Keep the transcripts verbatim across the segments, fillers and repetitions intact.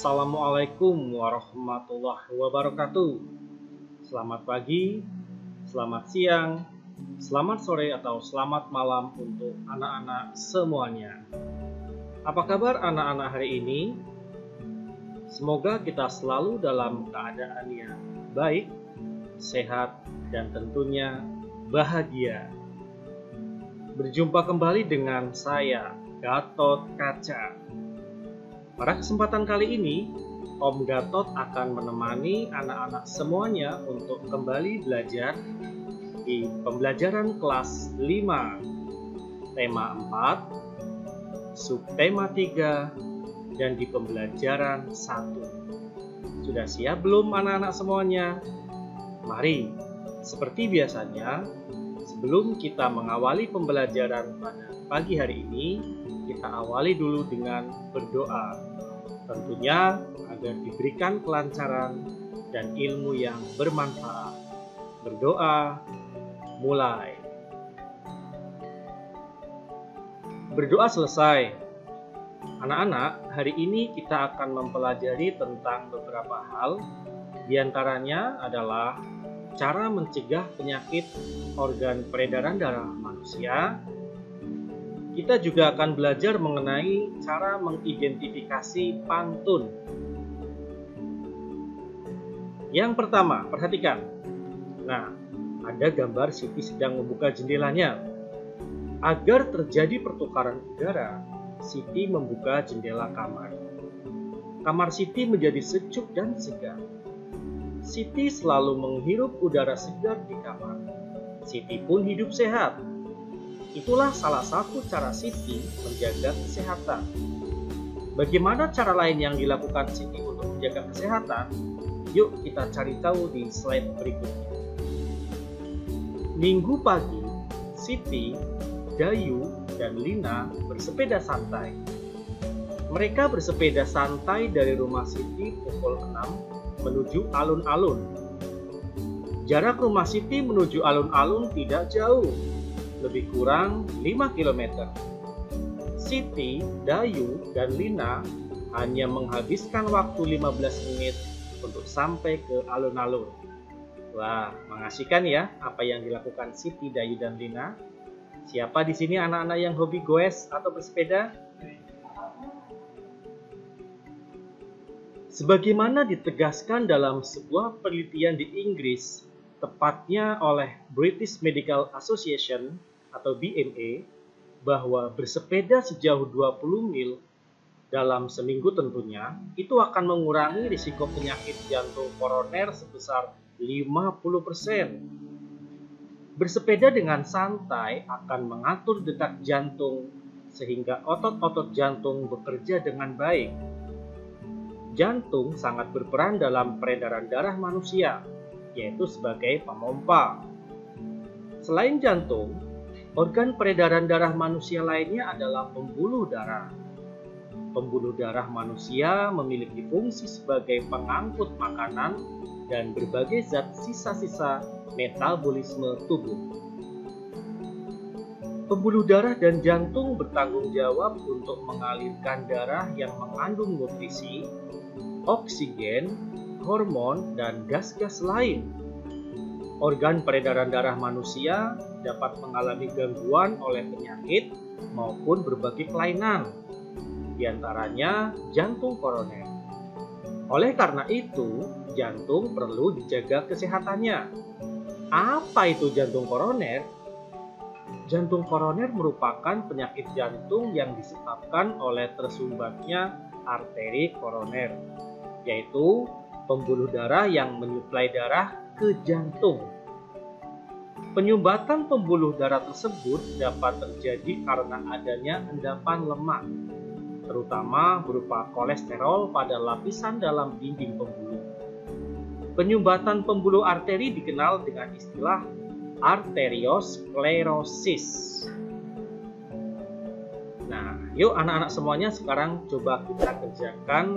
Assalamualaikum warahmatullahi wabarakatuh. Selamat pagi, selamat siang, selamat sore atau selamat malam untuk anak-anak semuanya. Apa kabar anak-anak hari ini? Semoga kita selalu dalam keadaan yang baik, sehat, dan tentunya bahagia. Berjumpa kembali dengan saya, Gatot Kaca. Pada kesempatan kali ini, Om Gatot akan menemani anak-anak semuanya untuk kembali belajar di pembelajaran kelas lima, tema empat, subtema tiga, dan di pembelajaran satu. Sudah siap belum anak-anak semuanya? Mari, seperti biasanya, sebelum kita mengawali pembelajaran pada pagi hari ini, kita awali dulu dengan berdoa. Tentunya agar diberikan kelancaran dan ilmu yang bermanfaat. Berdoa, mulai. Berdoa selesai. Anak-anak, hari ini kita akan mempelajari tentang beberapa hal. Di antaranya adalah cara mencegah penyakit organ peredaran darah manusia. Kita juga akan belajar mengenai cara mengidentifikasi pantun. Yang pertama, perhatikan. Nah, ada gambar Siti sedang membuka jendelanya. Agar terjadi pertukaran udara, Siti membuka jendela kamar. Kamar Siti menjadi sejuk dan segar. Siti selalu menghirup udara segar di kamar. Siti pun hidup sehat. Itulah salah satu cara Siti menjaga kesehatan. Bagaimana cara lain yang dilakukan Siti untuk menjaga kesehatan? Yuk kita cari tahu di slide berikutnya. Minggu pagi, Siti, Dayu, dan Lina bersepeda santai. Mereka bersepeda santai dari rumah Siti pukul enam menuju alun-alun. Jarak rumah Siti menuju alun-alun tidak jauh, lebih kurang lima kilometer. Siti, Dayu, dan Lina hanya menghabiskan waktu lima belas menit untuk sampai ke alun-alun. Wah, mengasihkan ya apa yang dilakukan Siti, Dayu, dan Lina. Siapa di sini anak-anak yang hobi goes atau bersepeda? Sebagaimana ditegaskan dalam sebuah penelitian di Inggris, tepatnya oleh British Medical Association atau B M A, bahwa bersepeda sejauh dua puluh mil dalam seminggu tentunya, itu akan mengurangi risiko penyakit jantung koroner sebesar lima puluh persen. Bersepeda dengan santai akan mengatur detak jantung sehingga otot-otot jantung bekerja dengan baik. Jantung sangat berperan dalam peredaran darah manusia, yaitu sebagai pemompa. Selain jantung, organ peredaran darah manusia lainnya adalah pembuluh darah. Pembuluh darah manusia memiliki fungsi sebagai pengangkut makanan dan berbagai zat sisa-sisa metabolisme tubuh. Pembuluh darah dan jantung bertanggung jawab untuk mengalirkan darah yang mengandung nutrisi, oksigen, hormon, dan gas-gas lain. Organ peredaran darah manusia dapat mengalami gangguan oleh penyakit maupun berbagai kelainan, di antaranya jantung koroner. Oleh karena itu, jantung perlu dijaga kesehatannya. Apa itu jantung koroner? Jantung koroner merupakan penyakit jantung yang disebabkan oleh tersumbatnya arteri koroner, yaitu pembuluh darah yang menyuplai darah ke jantung. Penyumbatan pembuluh darah tersebut dapat terjadi karena adanya endapan lemak, terutama berupa kolesterol pada lapisan dalam dinding pembuluh. Penyumbatan pembuluh arteri dikenal dengan istilah arteriosklerosis. Nah, yuk anak-anak semuanya sekarang coba kita kerjakan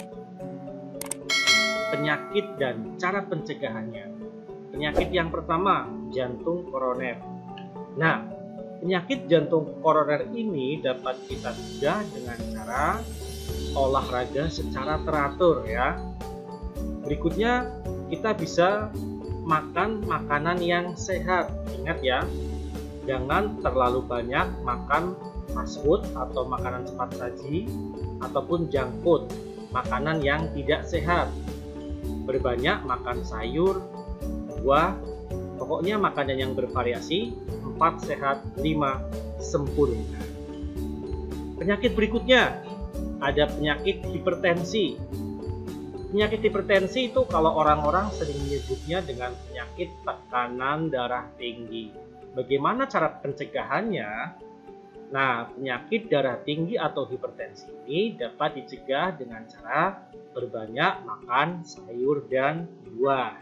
penyakit dan cara pencegahannya. Penyakit yang pertama, jantung koroner. Nah, penyakit jantung koroner ini dapat kita cegah dengan cara olahraga secara teratur ya. Berikutnya kita bisa makan makanan yang sehat. Ingat ya, jangan terlalu banyak makan fast food atau makanan cepat saji ataupun junk food, makanan yang tidak sehat. Berbanyak makan sayur, buah, pokoknya makanan yang bervariasi. Empat sehat, lima sempurna. Penyakit berikutnya ada penyakit hipertensi. Penyakit hipertensi itu kalau orang-orang sering menyebutnya dengan penyakit tekanan darah tinggi. Bagaimana cara pencegahannya? Nah, penyakit darah tinggi atau hipertensi ini dapat dicegah dengan cara berbanyak makan sayur dan buah.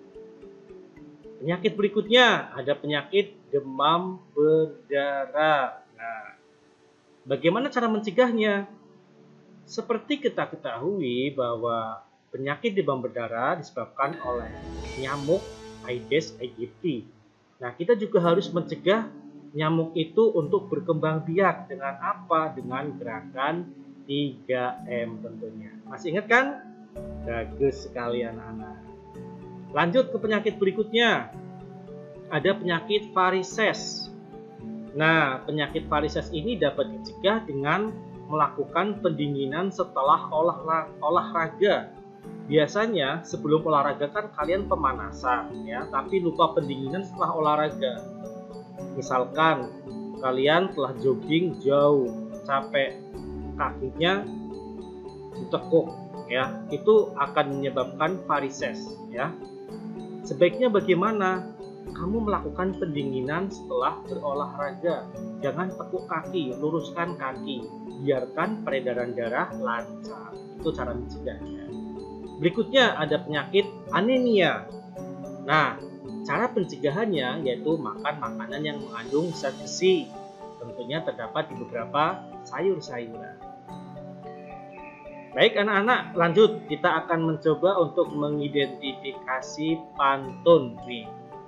Penyakit berikutnya ada penyakit demam berdarah. Nah, bagaimana cara mencegahnya? Seperti kita ketahui bahwa penyakit demam berdarah disebabkan oleh nyamuk Aedes aegypti. Nah, kita juga harus mencegah nyamuk itu untuk berkembang biak dengan apa? Dengan gerakan tiga M tentunya. Masih ingat kan? Bagus sekali anak-anak. Lanjut ke penyakit berikutnya. Ada penyakit varises. Nah, penyakit varises ini dapat dicegah dengan melakukan pendinginan setelah olah, olahraga. Biasanya sebelum olahraga kan kalian pemanasan ya, tapi lupa pendinginan setelah olahraga. Misalkan kalian telah jogging jauh, capek, kakinya ditekuk ya, itu akan menyebabkan varises ya. Sebaiknya bagaimana? Kamu melakukan pendinginan setelah berolahraga. Jangan tekuk kaki, luruskan kaki. Biarkan peredaran darah lancar. Itu cara mencegahnya. Berikutnya ada penyakit anemia. Nah, cara pencegahannya yaitu makan makanan yang mengandung zat besi. Tentunya terdapat di beberapa sayur-sayuran. Baik anak-anak, lanjut kita akan mencoba untuk mengidentifikasi pantun nih.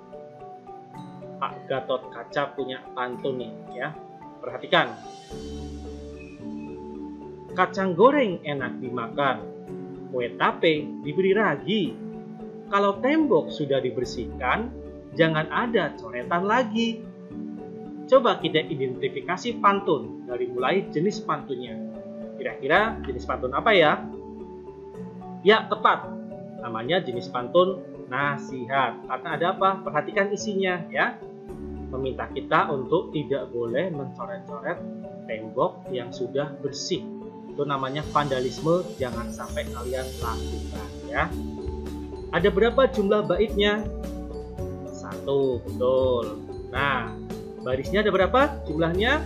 Pak Gatot Kaca punya pantun nih ya. Perhatikan. Kacang goreng enak dimakan, kue tape diberi ragi. Kalau tembok sudah dibersihkan, jangan ada coretan lagi. Coba kita identifikasi pantun dari mulai jenis pantunnya. Kira-kira jenis pantun apa ya? Ya, tepat. Namanya jenis pantun nasihat. Karena ada apa? Perhatikan isinya ya. Meminta kita untuk tidak boleh mencoret-coret tembok yang sudah bersih. Itu namanya vandalisme, jangan sampai kalian lakukan ya. Ada berapa jumlah baitnya? Satu, betul. Nah, barisnya ada berapa jumlahnya?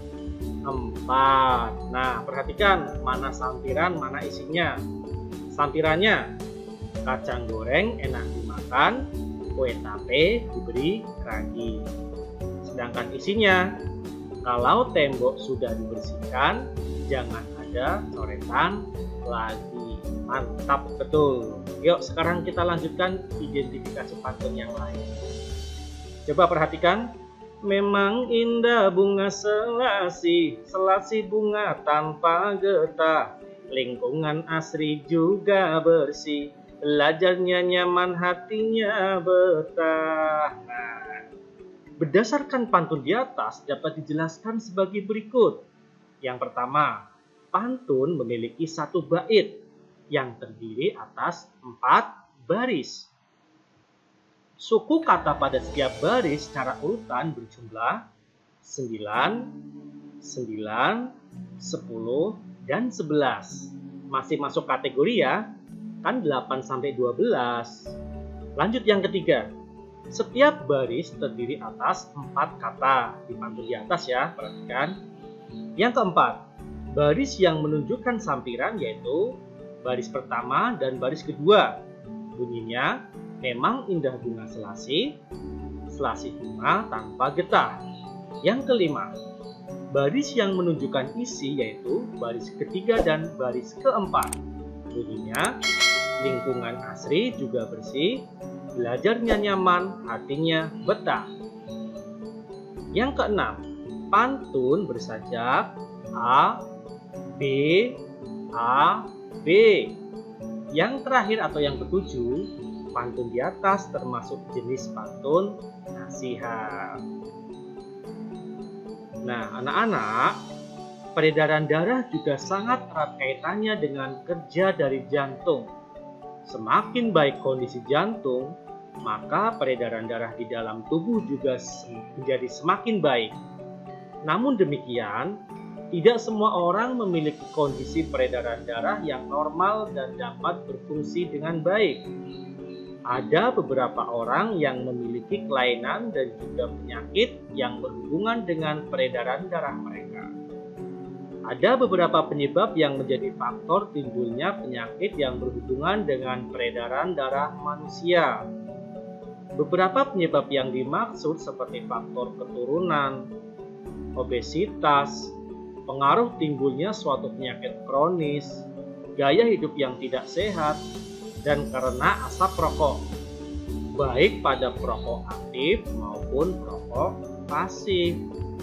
Empat. Nah, perhatikan mana sampiran, mana isinya. Sampirannya, kacang goreng enak dimakan, kue tape diberi ragi. Sedangkan isinya, kalau tembok sudah dibersihkan, jangan ada coretan lagi. Mantap, betul. Yuk, sekarang kita lanjutkan identifikasi pantun yang lain. Coba perhatikan. Memang indah bunga selasi, selasi bunga tanpa getah. Lingkungan asri juga bersih, belajarnya nyaman, hatinya betah. Nah, berdasarkan pantun di atas dapat dijelaskan sebagai berikut. Yang pertama, pantun memiliki satu bait yang terdiri atas empat baris. Suku kata pada setiap baris secara urutan berjumlah sembilan, sembilan, sepuluh, dan sebelas. Masih masuk kategori ya, kan delapan sampai dua belas. Lanjut yang ketiga. Setiap baris terdiri atas empat kata. Di pantun di atas ya, perhatikan. Yang keempat, baris yang menunjukkan sampiran yaitu baris pertama dan baris kedua. Bunyinya, memang indah bunga selasi, selasi bunga tanpa getah. Yang kelima, baris yang menunjukkan isi yaitu baris ketiga dan baris keempat. Bunyinya, lingkungan asri juga bersih, belajarnya nyaman, hatinya betah. Yang keenam, pantun bersajak A, B, A, B. Yang terakhir atau yang ketujuh, pantun di atas termasuk jenis pantun nasihat. Nah, anak-anak, peredaran darah juga sangat erat kaitannya dengan kerja dari jantung. Semakin baik kondisi jantung, maka peredaran darah di dalam tubuh juga menjadi semakin baik. Namun demikian, tidak semua orang memiliki kondisi peredaran darah yang normal dan dapat berfungsi dengan baik. Ada beberapa orang yang memiliki kelainan dan juga penyakit yang berhubungan dengan peredaran darah mereka. Ada beberapa penyebab yang menjadi faktor timbulnya penyakit yang berhubungan dengan peredaran darah manusia. Beberapa penyebab yang dimaksud seperti faktor keturunan, obesitas, pengaruh timbulnya suatu penyakit kronis, gaya hidup yang tidak sehat, dan karena asap rokok, baik pada perokok aktif maupun perokok pasif.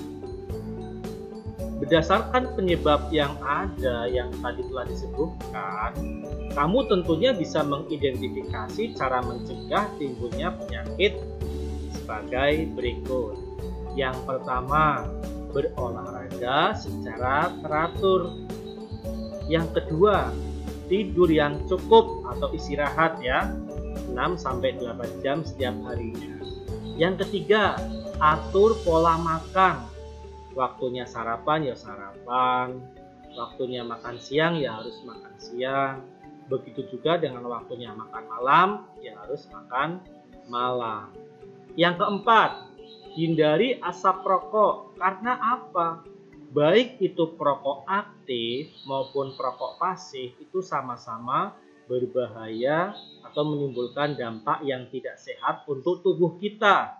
Berdasarkan penyebab yang ada yang tadi telah disebutkan, kamu tentunya bisa mengidentifikasi cara mencegah timbulnya penyakit sebagai berikut. Yang pertama, berolahraga secara teratur. Yang kedua, tidur yang cukup atau istirahat ya, enam sampai delapan jam setiap harinya. Yang ketiga, atur pola makan. Waktunya sarapan ya sarapan, waktunya makan siang ya harus makan siang. Begitu juga dengan waktunya makan malam ya harus makan malam. Yang keempat, hindari asap rokok. Karena apa? Baik itu perokok aktif maupun perokok pasif itu sama-sama berbahaya atau menimbulkan dampak yang tidak sehat untuk tubuh kita.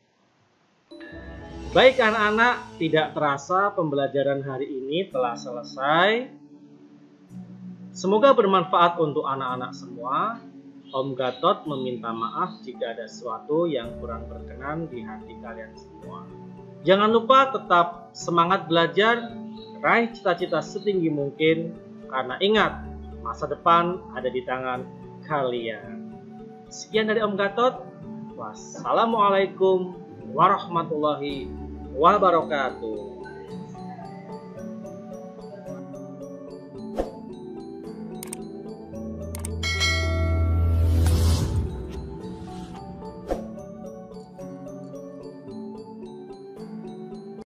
Baik anak-anak, tidak terasa pembelajaran hari ini telah selesai. Semoga bermanfaat untuk anak-anak semua. Om Gatot meminta maaf jika ada sesuatu yang kurang berkenan di hati kalian semua. Jangan lupa tetap semangat belajar, raih cita-cita setinggi mungkin, karena ingat, masa depan ada di tangan kalian. Sekian dari Om Gatot. Wassalamualaikum warahmatullahi wabarakatuh.